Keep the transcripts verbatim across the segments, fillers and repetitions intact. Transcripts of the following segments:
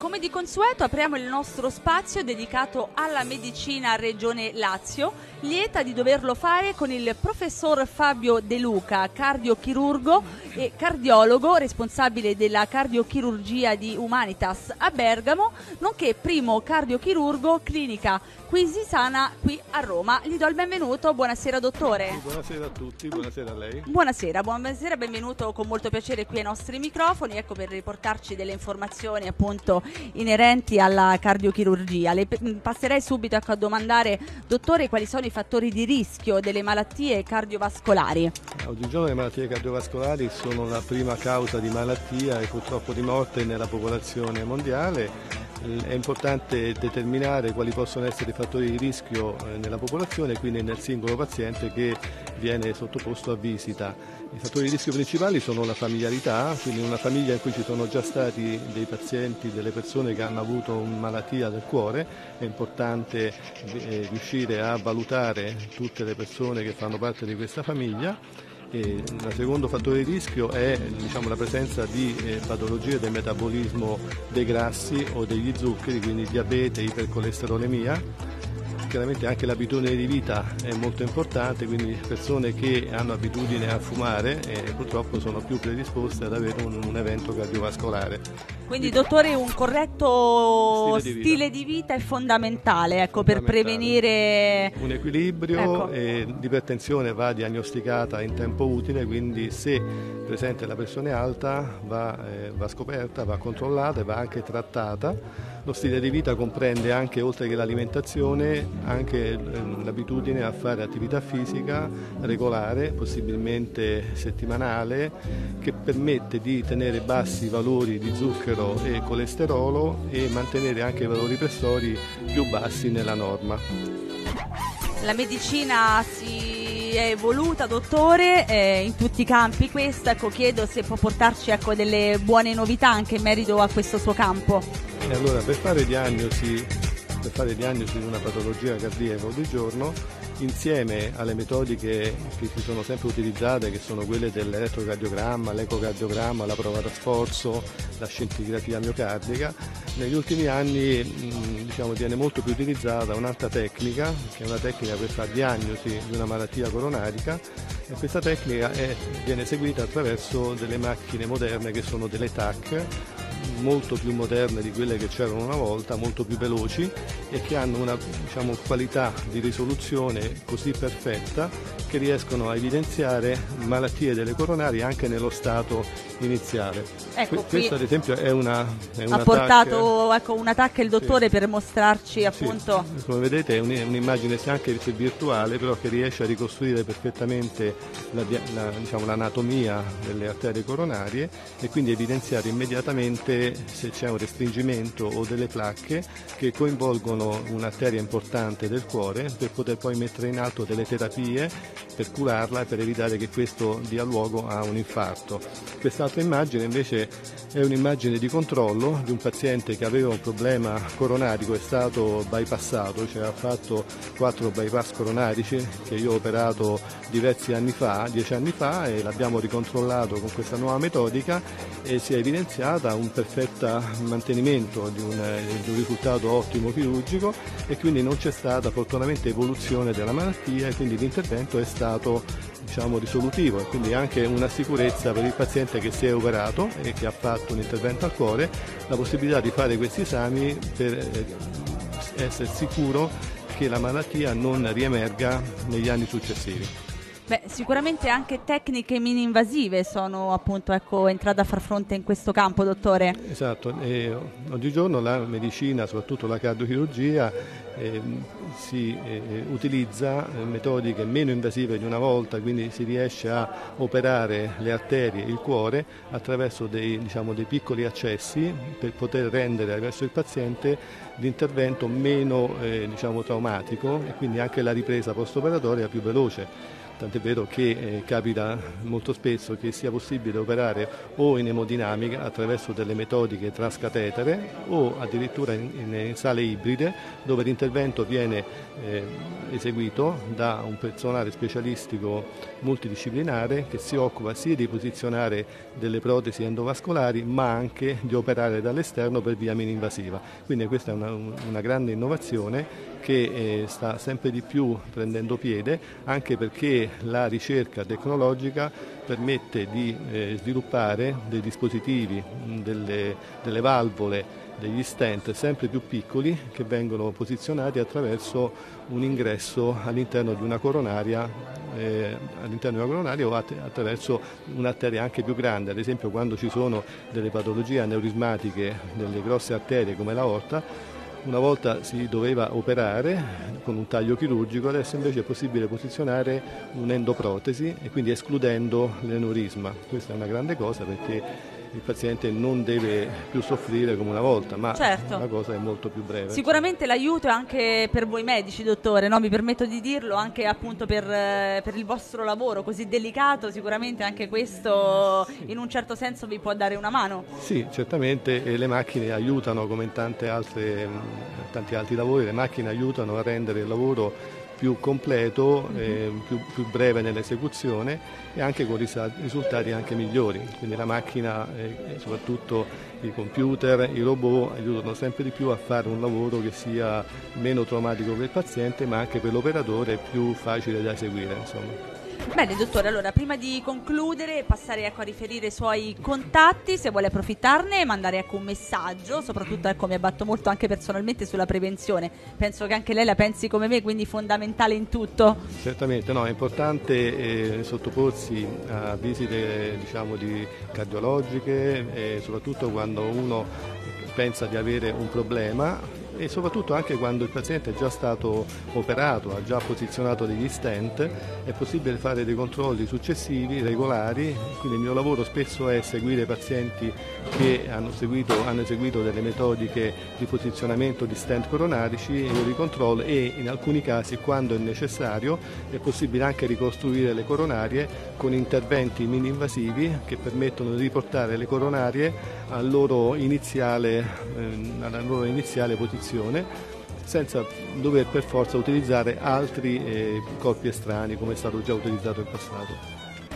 come di consueto apriamo il nostro spazio dedicato alla medicina Regione Lazio, lieta di doverlo fare con il professor Fabio De Luca, cardiochirurgo e cardiologo, responsabile della cardiochirurgia di Humanitas a Bergamo, nonché primo cardiochirurgo clinica Quisisana qui a Roma. Gli do il benvenuto, buonasera dottore. Buonasera a tutti, buonasera a lei. Buonasera, buonasera, benvenuto con molto piacere qui ai nostri microfoni, ecco, per riportarci delle informazioni appunto inerenti alla cardiochirurgia. Le passerei subito ecco, a domandare, dottore, quali sono i fattori di rischio delle malattie cardiovascolari? Oggigiorno le malattie cardiovascolari sono la prima causa di malattia e purtroppo di morte nella popolazione mondiale. È importante determinare quali possono essere i fattori di rischio nella popolazione, quindi nel singolo paziente che viene sottoposto a visita. I fattori di rischio principali sono la familiarità, quindi una famiglia in cui ci sono già stati dei pazienti, delle persone che hanno avuto una malattia del cuore. È importante eh, riuscire a valutare tutte le persone che fanno parte di questa famiglia. E il secondo fattore di rischio è diciamo, la presenza di eh, patologie del metabolismo dei grassi o degli zuccheri, quindi diabete, ipercolesterolemia. Chiaramente anche l'abitudine di vita è molto importante, quindi persone che hanno abitudine a fumare eh, purtroppo sono più predisposte ad avere un, un evento cardiovascolare. Quindi dottore, un corretto stile di vita, stile di vita è fondamentale, ecco, per prevenire un equilibrio. Ecco. E l'ipertensione va diagnosticata in tempo utile, quindi se presente la pressione alta va, eh, va scoperta, va controllata e va anche trattata. Lo stile di vita comprende anche, oltre che l'alimentazione, anche l'abitudine a fare attività fisica regolare, possibilmente settimanale, che permette di tenere bassi i valori di zucchero e colesterolo e mantenere anche i valori pressori più bassi nella norma. La medicina si è evoluta, dottore, eh, in tutti i campi. Questa, ecco, chiedo se può portarci ecco, delle buone novità anche in merito a questo suo campo. E allora, per fare diagnosi, per fare diagnosi di una patologia cardiaca oggigiorno, insieme alle metodiche che si sono sempre utilizzate, che sono quelle dell'elettrocardiogramma, l'ecocardiogramma, la prova da sforzo, la scintigrafia miocardica, negli ultimi anni mh, diciamo, viene molto più utilizzata un'altra tecnica, che è una tecnica per fare diagnosi di una malattia coronarica, e questa tecnica è, viene eseguita attraverso delle macchine moderne che sono delle T A C, molto più moderne di quelle che c'erano una volta, molto più veloci e che hanno una diciamo, qualità di risoluzione così perfetta che riescono a evidenziare malattie delle coronarie anche nello stato iniziale. Ecco, Questa ad esempio è una, è una ha portato T A C, ecco, una T A C il dottore sì. per mostrarci appunto. Sì. Come vedete è un'immagine anche virtuale, però che riesce a ricostruire perfettamente la, la, diciamo, l'anatomia delle arterie coronarie e quindi evidenziare immediatamente se c'è un restringimento o delle placche che coinvolgono un'arteria importante del cuore, per poter poi mettere in atto delle terapie per curarla e per evitare che questo dia luogo a un infarto. Quest'altra immagine invece è un'immagine di controllo di un paziente che aveva un problema coronarico, è stato bypassato, cioè ha fatto quattro bypass coronarici che io ho operato diversi anni fa, dieci anni fa, e l'abbiamo ricontrollato con questa nuova metodica e si è evidenziata un perfetto mantenimento di un, di un risultato ottimo chirurgico e quindi non c'è stata fortunatamente evoluzione della malattia e quindi l'intervento è stato diciamo risolutivo e quindi anche una sicurezza per il paziente che si è operato e che ha fatto un intervento al cuore, la possibilità di fare questi esami per essere sicuro che la malattia non riemerga negli anni successivi. Beh, sicuramente anche tecniche mini-invasive sono appunto ecco, entrate a far fronte in questo campo, dottore. Esatto, e oggigiorno la medicina, soprattutto la cardiochirurgia, eh, si eh, utilizza metodiche meno invasive di una volta, quindi si riesce a operare le arterie, il cuore, attraverso dei, diciamo, dei piccoli accessi per poter rendere verso il paziente l'intervento meno eh, diciamo, traumatico e quindi anche la ripresa post-operatoria più veloce. tant'è vero che eh, capita molto spesso che sia possibile operare o in emodinamica attraverso delle metodiche transcatetere o addirittura in, in, in sale ibride, dove l'intervento viene eh, eseguito da un personale specialistico multidisciplinare che si occupa sia di posizionare delle protesi endovascolari ma anche di operare dall'esterno per via mini-invasiva. Quindi questa è una, una grande innovazione che eh, sta sempre di più prendendo piede, anche perché la ricerca tecnologica permette di eh, sviluppare dei dispositivi, delle, delle valvole, degli stent sempre più piccoli che vengono posizionati attraverso un ingresso all'interno di una coronaria, eh, all'interno di una coronaria o att- attraverso un'arteria anche più grande. Ad esempio, quando ci sono delle patologie aneurismatiche delle grosse arterie come l'aorta, una volta si doveva operare con un taglio chirurgico, adesso invece è possibile posizionare un'endoprotesi e quindi escludendo l'aneurisma. Questa è una grande cosa perché il paziente non deve più soffrire come una volta, ma certo, la cosa è molto più breve. Sicuramente l'aiuto è anche per voi medici, dottore, no? Mi permetto di dirlo, anche appunto per, per il vostro lavoro così delicato, sicuramente anche questo sì, in un certo senso vi può dare una mano. Sì, certamente, e le macchine aiutano, come in tante altre, tanti altri lavori, le macchine aiutano a rendere il lavoro più completo, eh, più, più breve nell'esecuzione e anche con risultati anche migliori. Quindi la macchina e soprattutto i computer, i robot aiutano sempre di più a fare un lavoro che sia meno traumatico per il paziente ma anche per l'operatore più facile da eseguire, insomma. Bene dottore, allora prima di concludere passare ecco, a riferire i suoi contatti, se vuole approfittarne e mandare ecco, un messaggio, soprattutto ecco, mi abbatto molto anche personalmente sulla prevenzione, penso che anche lei la pensi come me, quindi fondamentale in tutto. Certamente, no, è importante eh, sottoporsi a visite diciamo, di cardiologiche, eh, soprattutto quando uno pensa di avere un problema e soprattutto anche quando il paziente è già stato operato, ha già posizionato degli stent, è possibile fare dei controlli successivi, regolari, quindi il mio lavoro spesso è seguire pazienti che hanno, seguito, hanno eseguito delle metodiche di posizionamento di stent coronarici, io li controllo e in alcuni casi, quando è necessario, è possibile anche ricostruire le coronarie con interventi mini-invasivi che permettono di riportare le coronarie al loro iniziale, eh, alla loro iniziale posizione, senza dover per forza utilizzare altri eh, corpi estranei come è stato già utilizzato in passato.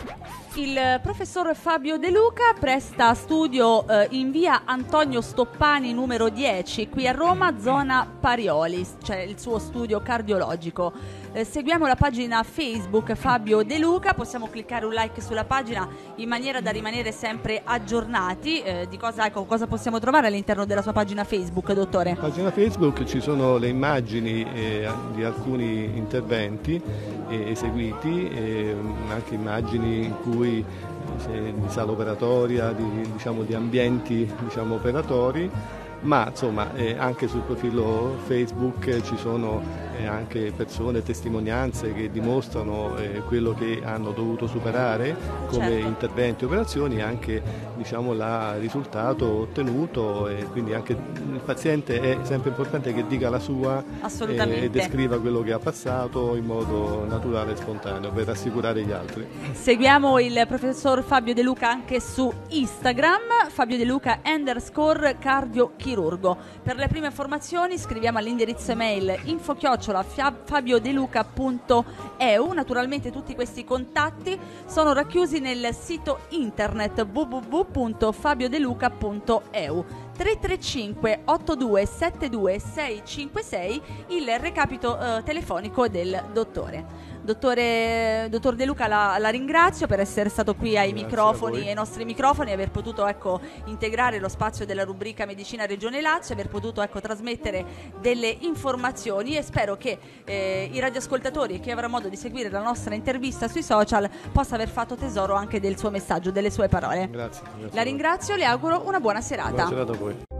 Il professor Fabio De Luca presta studio eh, in via Antonio Stoppani numero dieci, qui a Roma, zona Parioli, cioè il suo studio cardiologico. Eh, seguiamo la pagina Facebook Fabio De Luca, possiamo cliccare un like sulla pagina in maniera da rimanere sempre aggiornati. Eh, di cosa, ecco, cosa possiamo trovare all'interno della sua pagina Facebook, dottore? Nella pagina Facebook ci sono le immagini eh, di alcuni interventi eh, eseguiti, eh, anche immagini in cui di sala operatoria, di, diciamo, di ambienti diciamo, operatori, ma insomma eh, anche sul profilo Facebook ci sono eh, anche persone, testimonianze che dimostrano eh, quello che hanno dovuto superare come certo, interventi e operazioni e anche diciamo, il risultato ottenuto, e quindi anche il paziente è sempre importante che dica la sua eh, e descriva quello che ha passato in modo naturale e spontaneo per rassicurare gli altri. Seguiamo il professor Fabio De Luca anche su Instagram, Fabio De Luca underscore cardiochirurgo. Per le prime informazioni scriviamo all'indirizzo email info chiocciola fabiodeluca punto e u. Naturalmente tutti questi contatti sono racchiusi nel sito internet w w w punto fabiodeluca punto e u. tre tre cinque otto due sette due sei cinque sei il recapito eh, telefonico del dottore. Dottore, dottor De Luca, la, la ringrazio per essere stato qui ai Grazie microfoni, ai nostri microfoni, e aver potuto ecco, integrare lo spazio della rubrica Medicina Regione Lazio, aver potuto ecco, trasmettere delle informazioni, e spero che eh, i radioascoltatori e chi avrà modo di seguire la nostra intervista sui social possa aver fatto tesoro anche del suo messaggio, delle sue parole. Grazie. grazie la ringrazio, le auguro una buona serata. Buona serata a voi.